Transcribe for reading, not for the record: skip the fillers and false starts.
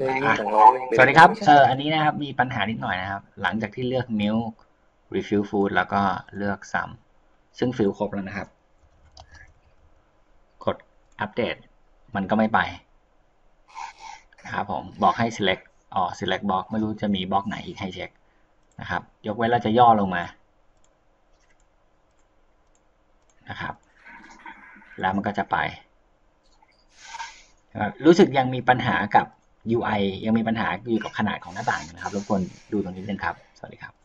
สวัสดีครับอันนี้นะครับมีปัญหานิดหน่อยนะครับหลังจากที่เลือก milk refill food แล้วก็เลือกซ้ำซึ่งฟิลครบแล้วนะครับกดอัปเดตมันก็ไม่ไปนะครับผมบอกให้ select box ไม่รู้จะมีบล็อกไหนอีกให้เช็คนะครับยกเว้นเราจะย่อลงมานะครับแล้วมันก็จะไปรู้สึกยังมีปัญหากับ UI ยังมีปัญหาอยู่กับขนาดของหน้าต่างนะครับรบกวนดูตรงนี้นิดนึงครับสวัสดีครับ